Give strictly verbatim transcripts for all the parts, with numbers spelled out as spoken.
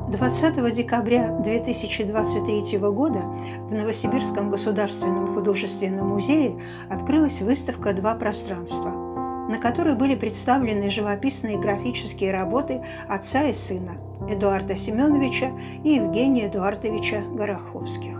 двадцатого декабря две тысячи двадцать третьего года в Новосибирском государственном художественном музее открылась выставка «Два пространства», на которой были представлены живописные графические работы отца и сына Эдуарда Семеновича и Евгения Эдуардовича Гороховских.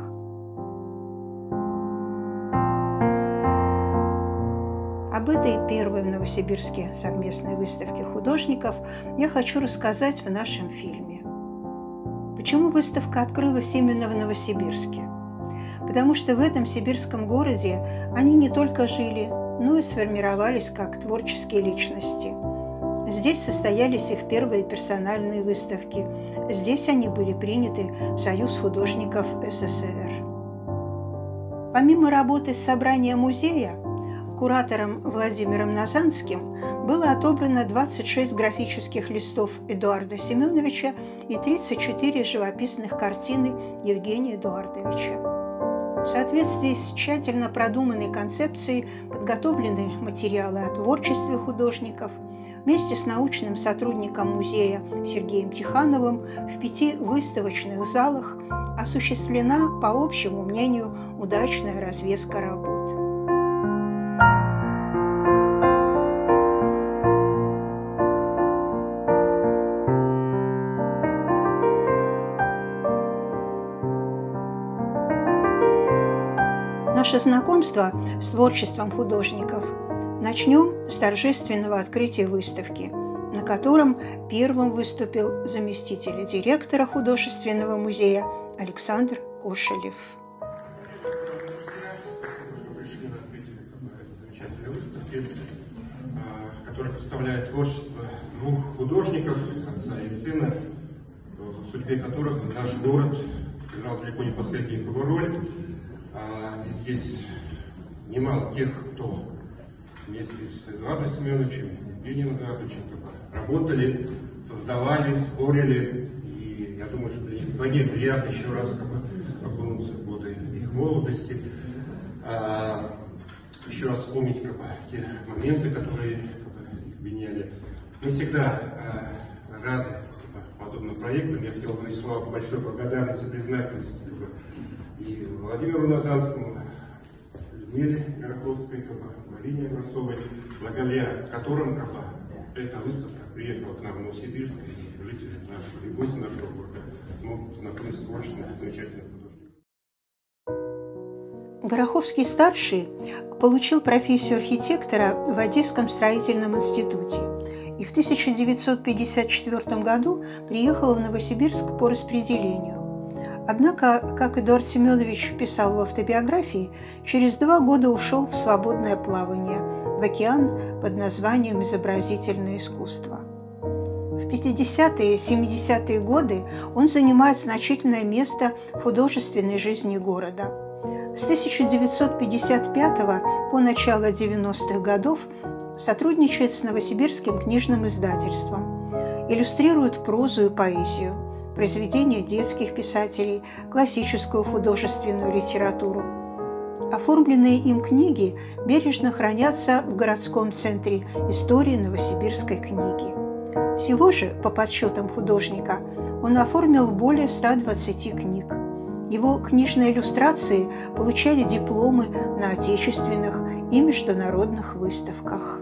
Об этой первой в Новосибирске совместной выставке художников я хочу рассказать в нашем фильме. Почему выставка открылась именно в Новосибирске? Потому что в этом сибирском городе они не только жили, но и сформировались как творческие личности. Здесь состоялись их первые персональные выставки. Здесь они были приняты в Союз художников СССР. Помимо работы с собранием музея, куратором Владимиром Назанским было отобрано двадцать шесть графических листов Эдуарда Семеновича и тридцать четыре живописных картины Евгения Эдуардовича. В соответствии с тщательно продуманной концепцией подготовлены материалы о творчестве художников. Вместе с научным сотрудником музея Сергеем Тихановым в пяти выставочных залах осуществлена, по общему мнению, удачная развеска работ. Наше знакомство с творчеством художников начнем с торжественного открытия выставки, на котором первым выступил заместитель директора художественного музея Александр Кошелев. Пришли на открытие замечательной выставки, которая представляет творчество двух художников, отца и сына, в судьбе которых наш город сыграл далеко не последнюю роль. И здесь немало тех, кто вместе с Эдуардом Семеновичем, Евгением Эдуардовичем работали, создавали, спорили. И я думаю, что для них вдвойне приятно еще раз как бы окунуться в годы их молодости, а, еще раз вспомнить как бы, те моменты, которые как бы, их объединяли. Мы всегда а, рады подобным проектам. Я хотел бы слова большой благодарности и признательности и Владимиру Назанскому, Людмиле Гороховской, Марине Огурцовой, благодаря которым как бы, эта выставка приехала к нам в Новосибирск, и жители нашего, и гости нашего города смогут познакомиться с творчеством замечательных художников. Гороховский-старший получил профессию архитектора в Одесском строительном институте и в тысяча девятьсот пятьдесят четвёртом году приехал в Новосибирск по распределению. Однако, как Эдуард Семенович писал в автобиографии, через два года ушел в свободное плавание, в океан под названием «Изобразительное искусство». В пятидесятые и семидесятые годы он занимает значительное место в художественной жизни города. С тысяча девятьсот пятьдесят пятого по начало девяностых годов сотрудничает с Новосибирским книжным издательством, иллюстрирует прозу и поэзию, произведения детских писателей, классическую художественную литературу. Оформленные им книги бережно хранятся в городском центре истории новосибирской книги. Всего же, по подсчетам художника, он оформил более ста двадцати книг. Его книжные иллюстрации получали дипломы на отечественных и международных выставках.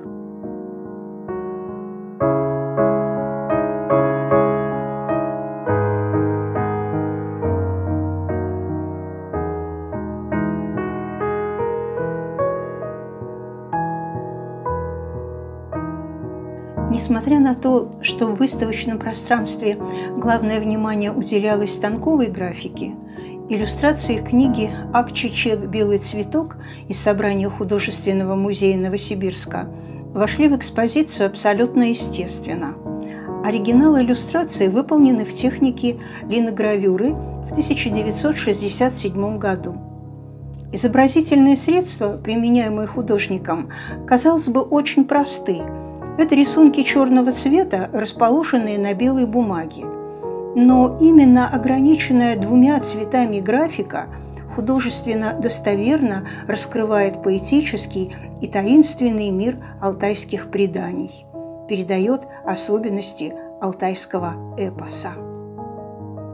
Несмотря на то, что в выставочном пространстве главное внимание уделялось станковой графике, иллюстрации книги «Ак-Чечек. Белый цветок» из собрания художественного музея Новосибирска вошли в экспозицию абсолютно естественно. Оригиналы иллюстраций выполнены в технике линогравюры в тысяча девятьсот шестьдесят седьмом году. Изобразительные средства, применяемые художником, казалось бы, очень просты. Это рисунки черного цвета, расположенные на белой бумаге. Но именно ограниченная двумя цветами графика художественно достоверно раскрывает поэтический и таинственный мир алтайских преданий, передает особенности алтайского эпоса.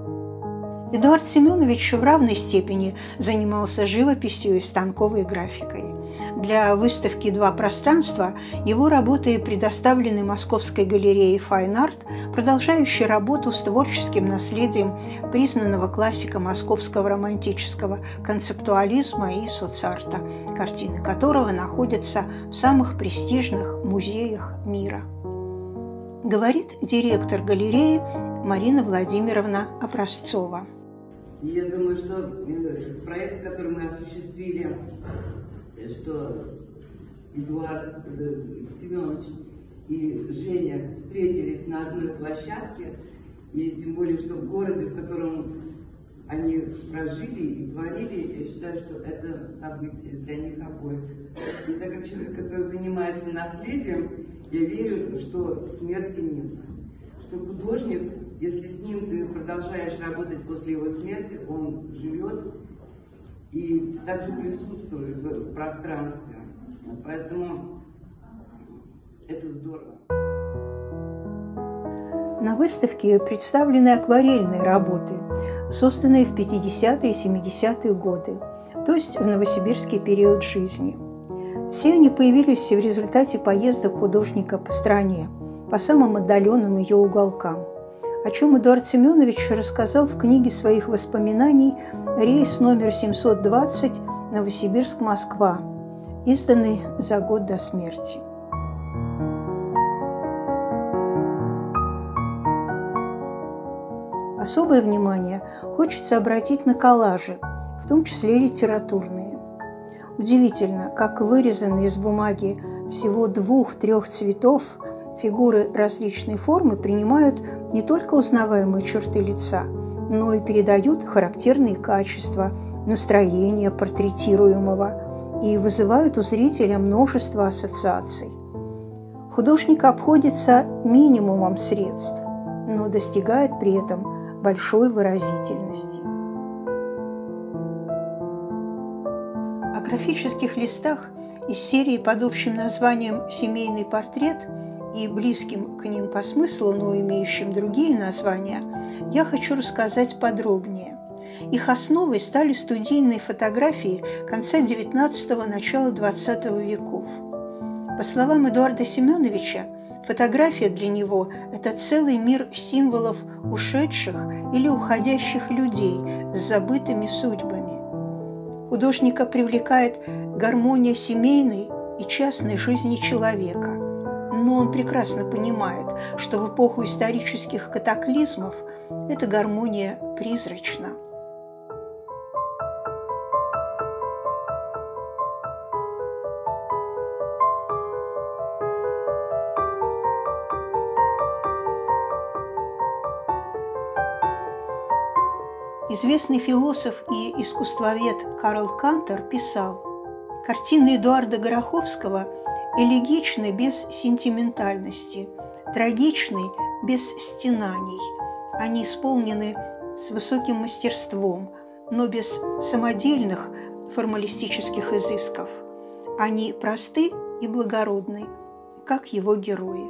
Эдуард Семенович в равной степени занимался живописью и станковой графикой. Для выставки «Два пространства» его работы предоставлены Московской галереей Fine Art, продолжающей работу с творческим наследием признанного классика московского романтического концептуализма и соцарта, картины которого находятся в самых престижных музеях мира. Говорит директор галереи Марина Владимировна Образцова. Я думаю, что проект, который мы осуществили, что Эдуард Семенович и Женя встретились на одной площадке, и тем более, что в городе, в котором они прожили и творили, я считаю, что это событие для них обоих. И так как человек, который занимается наследием, я верю, что смерти нет. Что художник, если с ним ты продолжаешь работать после его смерти, он живет и также присутствует в пространстве. Поэтому это здорово. На выставке представлены акварельные работы, созданные в пятидесятые и семидесятые годы, то есть в новосибирский период жизни. Все они появились в результате поездок художника по стране, по самым отдаленным ее уголкам, о чем Эдуард Семенович рассказал в книге своих воспоминаний «Рейс номер семьсот двадцать, Новосибирск-Москва», изданный за год до смерти. Особое внимание хочется обратить на коллажи, в том числе литературные. Удивительно, как вырезанные из бумаги всего двух-трех цветов фигуры различной формы принимают не только узнаваемые черты лица, но и передают характерные качества, настроение портретируемого и вызывают у зрителя множество ассоциаций. Художник обходится минимумом средств, но достигает при этом большой выразительности. О графических листах из серии под общим названием «Семейный портрет» и близким к ним по смыслу, но имеющим другие названия, я хочу рассказать подробнее. Их основой стали студийные фотографии конца девятнадцатого – начала двадцатого веков. По словам Эдуарда Семеновича, фотография для него – это целый мир символов ушедших или уходящих людей с забытыми судьбами. Художника привлекает гармония семейной и частной жизни человека, но он прекрасно понимает, что в эпоху исторических катаклизмов эта гармония призрачна. Известный философ и искусствовед Карл Кантер писал: «Картины Эдуарда Гороховского элегичны без сентиментальности, трагичны без стенаний. Они исполнены с высоким мастерством, но без самодельных формалистических изысков. Они просты и благородны, как его герои».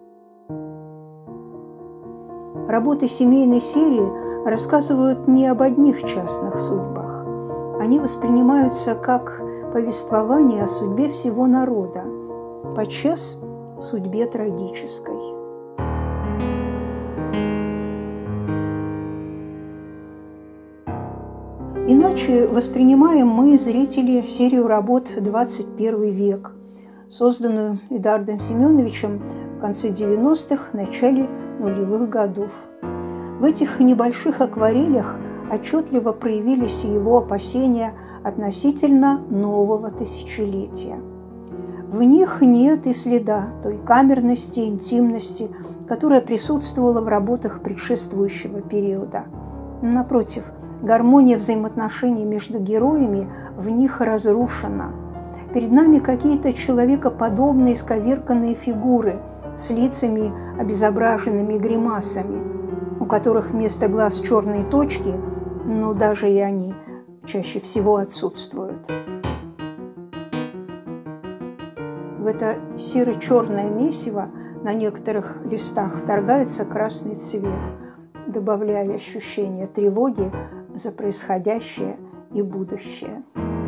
Работы семейной серии рассказывают не об одних частных судьбах. Они воспринимаются как повествование о судьбе всего народа, подчас судьбе трагической. Иначе воспринимаем мы, зрители, серию работ «двадцать первый век», созданную Эдуардом Семеновичем в конце девяностых – начале нулевых годов. В этих небольших акварелях отчетливо проявились его опасения относительно нового тысячелетия. В них нет и следа той камерности, интимности, которая присутствовала в работах предшествующего периода. Напротив, гармония взаимоотношений между героями в них разрушена. Перед нами какие-то человекоподобные исковерканные фигуры с лицами, обезображенными гримасами, у которых вместо глаз черные точки, но даже и они чаще всего отсутствуют. В это серо-черное месиво на некоторых листах вторгается красный цвет. добавляя ощущение тревоги за происходящее и будущее.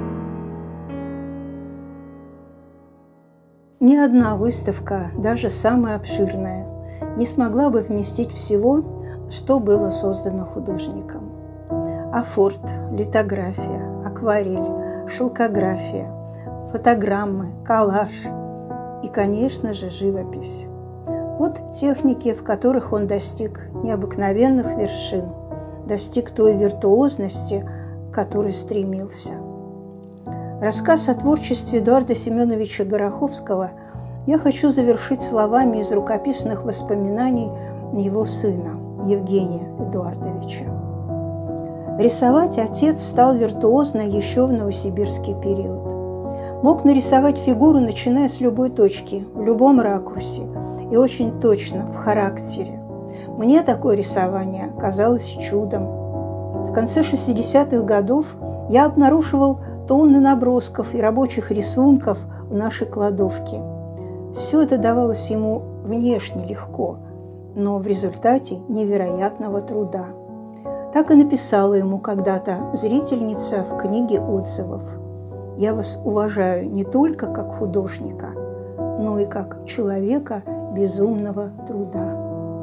Ни одна выставка, даже самая обширная, не смогла бы вместить всего, что было создано художником. Афорт, литография, акварель, шелкография, фотограммы, коллаж и, конечно же, живопись. Вот техники, в которых он достиг необыкновенных вершин, достиг той виртуозности, к которой стремился. Рассказ о творчестве Эдуарда Семеновича Гороховского я хочу завершить словами из рукописных воспоминаний его сына Евгения Эдуардовича. Рисовать отец стал виртуозно еще в новосибирский период. Мог нарисовать фигуру, начиная с любой точки, в любом ракурсе и очень точно, в характере. Мне такое рисование казалось чудом. В конце шестидесятых годов я обнаруживал тонны набросков и рабочих рисунков в нашей кладовке. Все это давалось ему внешне легко, но в результате невероятного труда. Так и написала ему когда-то зрительница в книге отзывов: «Я вас уважаю не только как художника, но и как человека безумного труда».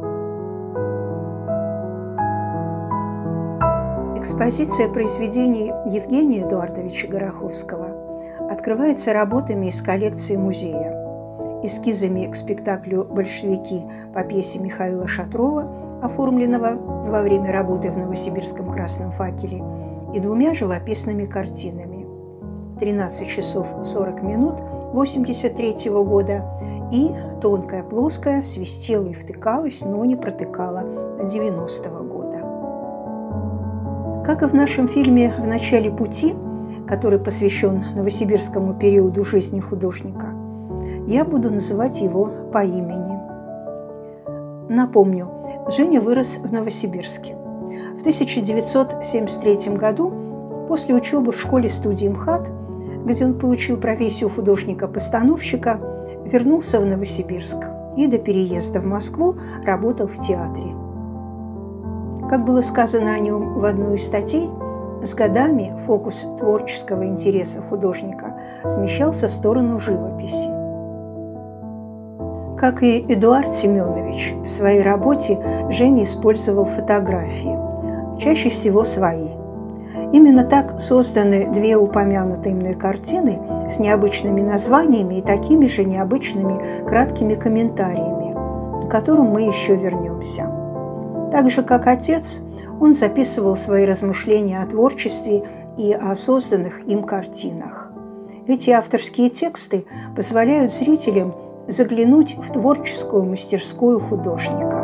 Экспозиция произведений Евгения Эдуардовича Гороховского открывается работами из коллекции музея, эскизами к спектаклю «Большевики» по пьесе Михаила Шатрова, оформленного во время работы в Новосибирском «Красном факеле», и двумя живописными картинами «тринадцать часов сорок минут» восемьдесят третьего года и «Тонкая плоская, свистела и втыкалась, но не протыкала» девяностого года. Как и в нашем фильме «В начале пути», который посвящен новосибирскому периоду жизни художника, я буду называть его по имени. Напомню, Женя вырос в Новосибирске. В тысяча девятьсот семьдесят третьем году, после учебы в школе-студии МХАТ, где он получил профессию художника-постановщика, вернулся в Новосибирск и до переезда в Москву работал в театре. Как было сказано о нем в одной из статей, с годами фокус творческого интереса художника смещался в сторону живописи. Как и Эдуард Семенович, в своей работе Женя использовал фотографии, чаще всего свои. Именно так созданы две упомянутые мной картины с необычными названиями и такими же необычными краткими комментариями, к которым мы еще вернемся. Так же, как отец, он записывал свои размышления о творчестве и о созданных им картинах. Эти авторские тексты позволяют зрителям заглянуть в творческую мастерскую художника.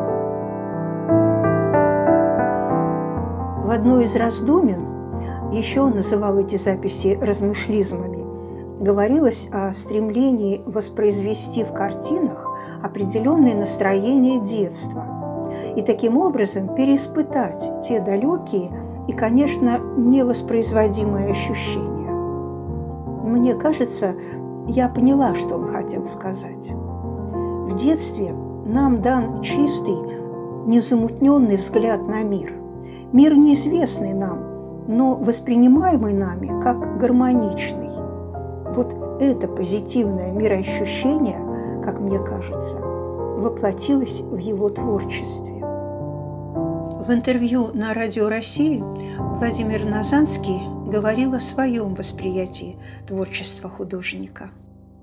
В одной из раздумен, еще он называл эти записи размышлизмами, говорилось о стремлении воспроизвести в картинах определенные настроения детства и таким образом переиспытать те далекие и, конечно, невоспроизводимые ощущения. Мне кажется, я поняла, что он хотел сказать. В детстве нам дан чистый, незамутненный взгляд на мир. Мир неизвестный нам, но воспринимаемый нами как гармоничный. Вот это позитивное мироощущение, как мне кажется, воплотилось в его творчестве. В интервью на Радио России Владимир Назанский говорил о своем восприятии творчества художника.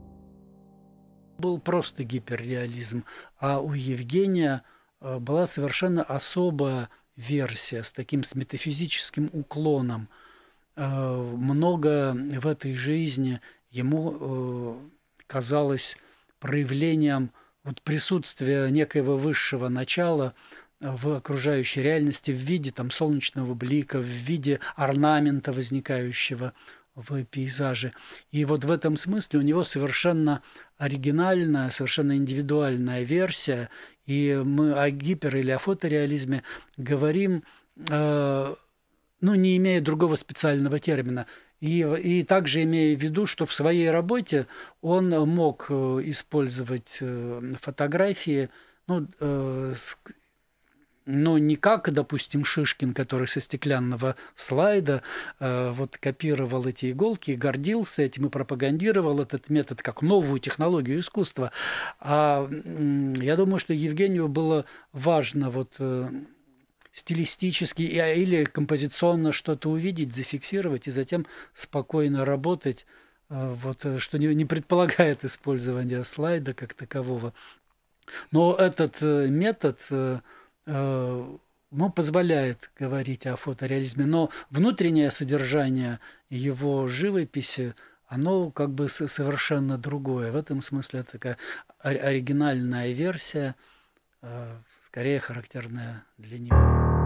Был просто гиперреализм, а у Евгения была совершенно особая версия с таким с метафизическим уклоном. Много в этой жизни ему казалось проявлением вот присутствия некоего высшего начала в окружающей реальности в виде там, солнечного блика, в виде орнамента, возникающего в пейзаже. И вот в этом смысле у него совершенно оригинальная, совершенно индивидуальная версия. И мы о гипер- или о фотореализме говорим, э, ну, не имея другого специального термина. И, и также имея в виду, что в своей работе он мог использовать фотографии, ну, э, но не как, допустим, Шишкин, который со стеклянного слайда э, вот копировал эти иголки и гордился этим и пропагандировал этот метод как новую технологию искусства. А э, я думаю, что Евгению было важно вот э, стилистически или композиционно что-то увидеть, зафиксировать и затем спокойно работать, э, вот, что не, не предполагает использование слайда как такового. Но этот э, метод э, ну, позволяет говорить о фотореализме, но внутреннее содержание его живописи, оно как бы совершенно другое. В этом смысле это такая оригинальная версия, скорее характерная для него.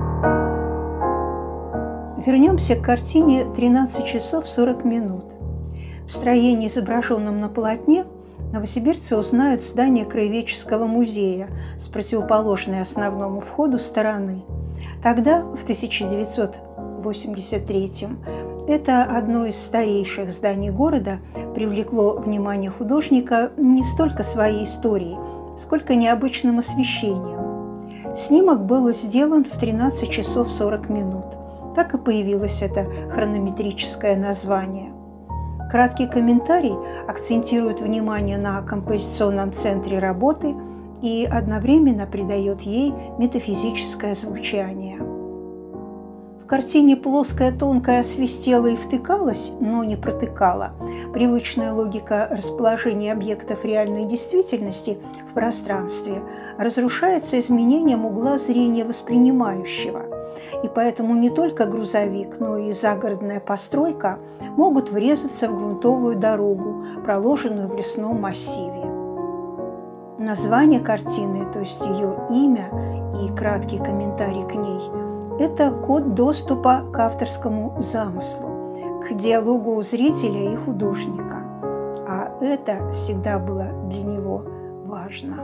Вернемся к картине «тринадцать часов сорок минут». В строении, изображенном на полотне, новосибирцы узнают здание Краеведческого музея с противоположной основному входу стороны. Тогда, в тысяча девятьсот восемьдесят третьем, это одно из старейших зданий города привлекло внимание художника не столько своей историей, сколько необычным освещением. Снимок был сделан в тринадцать часов сорок минут. Так и появилось это хронометрическое название. Краткий комментарий акцентирует внимание на композиционном центре работы и одновременно придает ей метафизическое звучание. В картине плоское тонкое свистело и втыкалось, но не протыкало. Привычная логика расположения объектов реальной действительности в пространстве разрушается изменением угла зрения воспринимающего. И поэтому не только грузовик, но и загородная постройка могут врезаться в грунтовую дорогу, проложенную в лесном массиве. Название картины, то есть ее имя и краткий комментарий к ней – это код доступа к авторскому замыслу, к диалогу зрителя и художника. А это всегда было для него важно.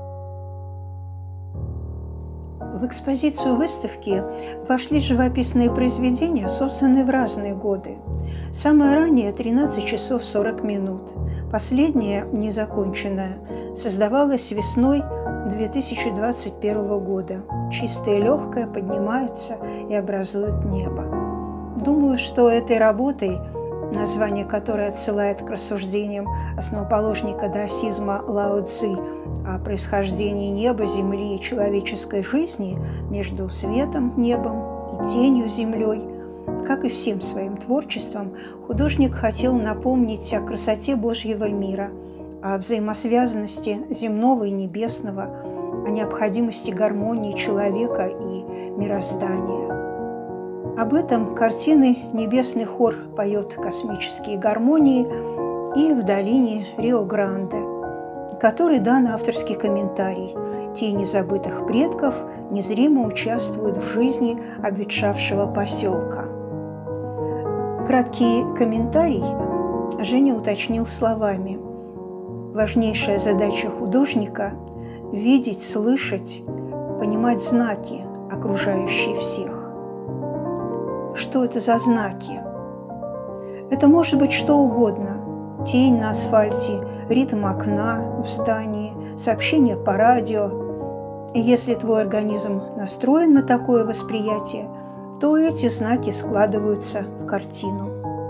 В экспозицию выставки вошли живописные произведения, созданные в разные годы. Самое раннее – тринадцать часов сорок минут. Последнее, незаконченное, создавалось весной две тысячи двадцать первого года. Чистое и легкое поднимается и образует небо. Думаю, что этой работой, название которой отсылает к рассуждениям основоположника даосизма Лао Цзи о происхождении неба, земли и человеческой жизни между светом, небом и тенью, землей, как и всем своим творчеством, художник хотел напомнить о красоте Божьего мира, о взаимосвязанности земного и небесного, о необходимости гармонии человека и мироздания. Об этом картины «Небесный хор поет космические гармонии» и «В долине Рио-Гранде», который дан авторский комментарий. Тени забытых предков незримо участвуют в жизни обветшавшего поселка. Краткий комментарий Женя уточнил словами: важнейшая задача художника – видеть, слышать, понимать знаки, окружающие всех. Что это за знаки? Это может быть что угодно. Тень на асфальте, ритм окна в здании, сообщение по радио. И если твой организм настроен на такое восприятие, то эти знаки складываются в картину.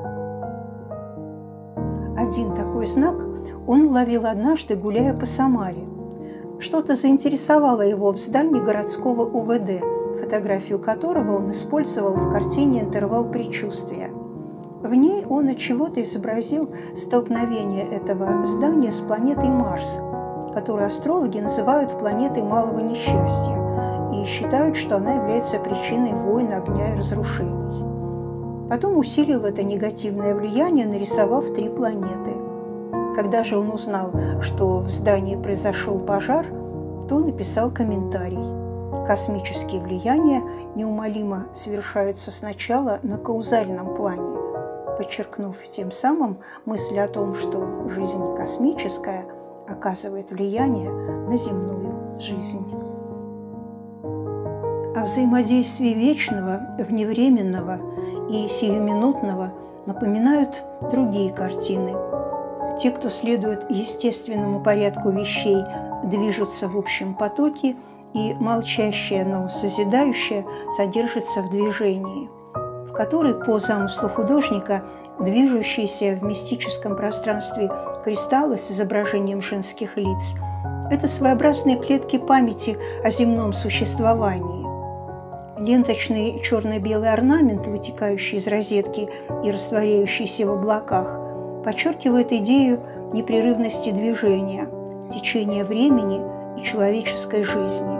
Один такой знак он уловил однажды, гуляя по Самаре. Что-то заинтересовало его в здании городского У В Д, фотографию которого он использовал в картине «Интервал предчувствия». В ней он от чего-то изобразил столкновение этого здания с планетой Марс, которую астрологи называют планетой малого несчастья и считают, что она является причиной войн, огня и разрушений. Потом усилил это негативное влияние, нарисовав три планеты. Когда же он узнал, что в здании произошел пожар, то написал комментарий: космические влияния неумолимо совершаются сначала на каузальном плане, подчеркнув тем самым мысль о том, что жизнь космическая оказывает влияние на земную жизнь. О взаимодействии вечного, вневременного и сиюминутного напоминают другие картины. Те, кто следует естественному порядку вещей, движутся в общем потоке и молчащее, но созидающее содержится в движении, в которой, по замыслу художника, движущиеся в мистическом пространстве кристаллы с изображением женских лиц – это своеобразные клетки памяти о земном существовании. Ленточный черно-белый орнамент, вытекающий из розетки и растворяющийся в облаках, подчеркивает идею непрерывности движения, течения времени и человеческой жизни.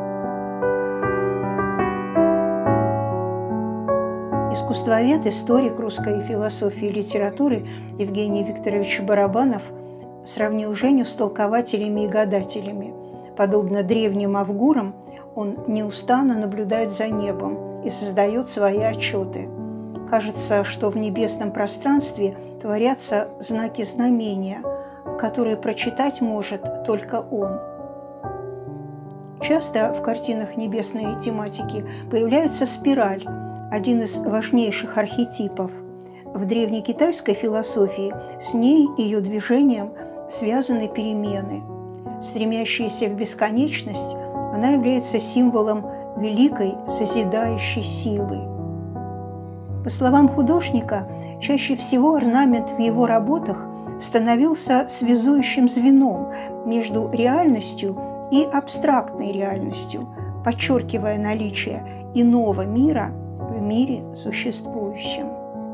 Искусствовед, историк русской философии и литературы Евгений Викторович Барабанов сравнил Женю с толкователями и гадателями. Подобно древним авгурам, он неустанно наблюдает за небом и создает свои отчеты. Кажется, что в небесном пространстве творятся знаки знамения, которые прочитать может только он. Часто в картинах небесной тематики появляется спираль, один из важнейших архетипов. В древнекитайской философии с ней и ее движением связаны перемены. Стремящаяся в бесконечность, она является символом великой созидающей силы. По словам художника, чаще всего орнамент в его работах становился связующим звеном между реальностью и абстрактной реальностью, подчеркивая наличие иного мира в мире существующем.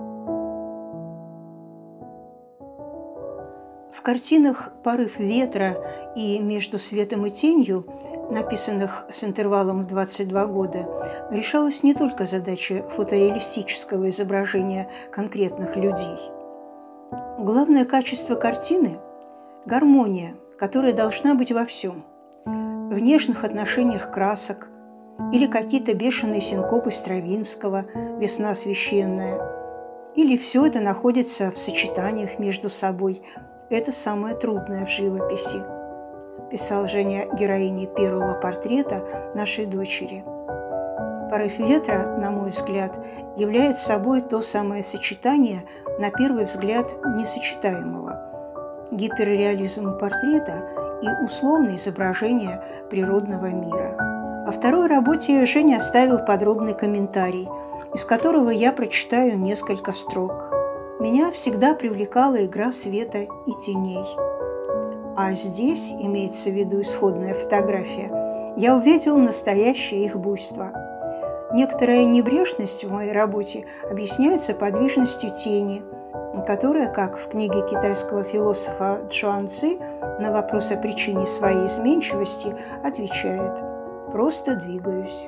В картинах «Порыв ветра» и «Между светом и тенью», написанных с интервалом в двадцать два года, решалась не только задача фотореалистического изображения конкретных людей. Главное качество картины – гармония, которая должна быть во всем. В нежных отношениях красок или какие-то бешеные синкопы Стравинского «Весна священная», или все это находится в сочетаниях между собой. Это самое трудное в живописи, писал Женя героине первого портрета нашей дочери. «Порыв ветра», на мой взгляд, является собой то самое сочетание, на первый взгляд, несочетаемого. Гиперреализм портрета и условное изображение природного мира. О второй работе Женя оставил подробный комментарий, из которого я прочитаю несколько строк. «Меня всегда привлекала игра света и теней. А здесь, имеется в виду исходная фотография, я увидел настоящее их буйство. Некоторая небрежность в моей работе объясняется подвижностью тени, которая, как в книге китайского философа Чжуан Ци на вопрос о причине своей изменчивости отвечает: «Просто двигаюсь».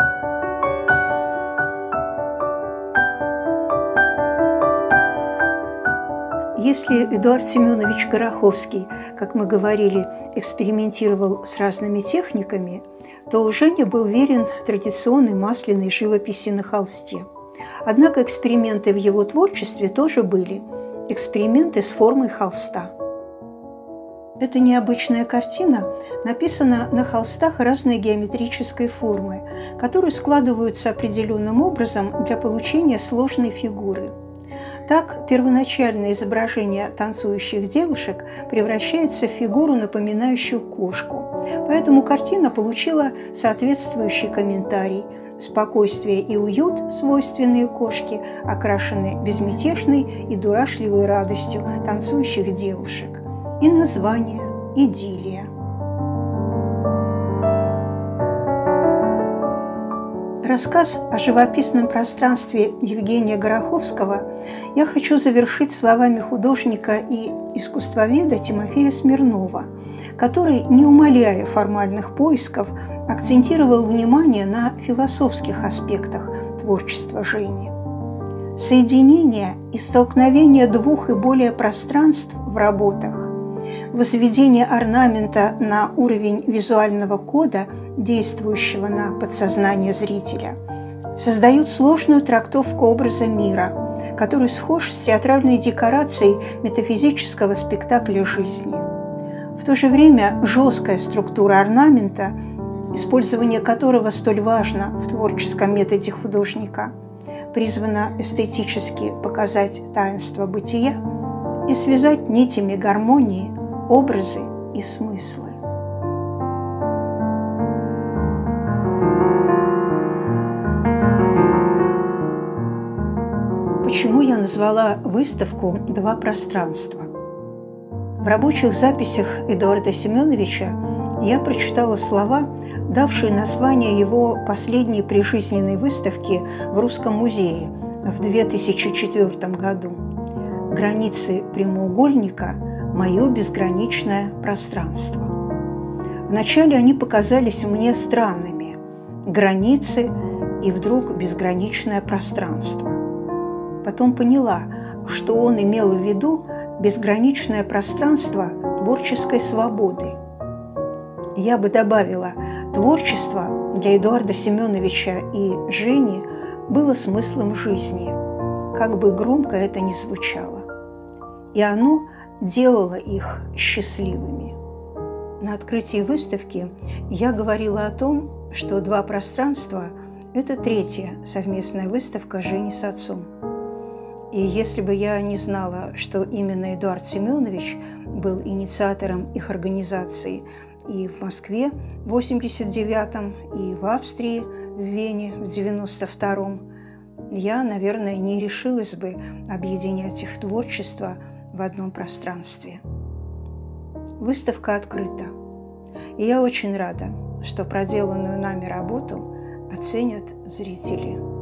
Если Эдуард Семенович Гороховский, как мы говорили, экспериментировал с разными техниками, то Женя был верен традиционной масляной живописи на холсте. Однако эксперименты в его творчестве тоже были. Эксперименты с формой холста. Эта необычная картина написана на холстах разной геометрической формы, которые складываются определенным образом для получения сложной фигуры. Так, первоначальное изображение танцующих девушек превращается в фигуру, напоминающую кошку. Поэтому картина получила соответствующий комментарий. Спокойствие и уют, свойственные кошке, окрашены безмятежной и дурашливой радостью танцующих девушек. И название «Идиллия». Рассказ о живописном пространстве Евгения Гороховского я хочу завершить словами художника и искусствоведа Тимофея Смирнова, который, не умаляя формальных поисков, акцентировал внимание на философских аспектах творчества Жени. Соединение и столкновение двух и более пространств в работах, возведение орнамента на уровень визуального кода, действующего на подсознание зрителя, создают сложную трактовку образа мира, который схож с театральной декорацией метафизического спектакля жизни. В то же время жесткая структура орнамента, использование которого столь важно в творческом методе художника, призвана эстетически показать таинство бытия и связать нитями гармонии образы и смыслы. Почему я назвала выставку «Два пространства»? В рабочих записях Эдуарда Семеновича я прочитала слова, давшие название его последней прижизненной выставки в Русском музее в две тысячи четвёртом году. «Границы прямоугольника – мое безграничное пространство». Вначале они показались мне странными – границы и вдруг безграничное пространство. Потом поняла, что он имел в виду безграничное пространство творческой свободы. Я бы добавила, творчество для Эдуарда Семеновича и Жени было смыслом жизни, как бы громко это ни звучало. И оно делало их счастливыми. На открытии выставки я говорила о том, что «Два пространства» – это третья совместная выставка Жени с отцом. И если бы я не знала, что именно Эдуард Семенович был инициатором их организации и в Москве в восемьдесят девятом, и в Австрии, в Вене в девяносто втором, я, наверное, не решилась бы объединять их творчество в одном пространстве. Выставка открыта, и я очень рада, что проделанную нами работу оценят зрители.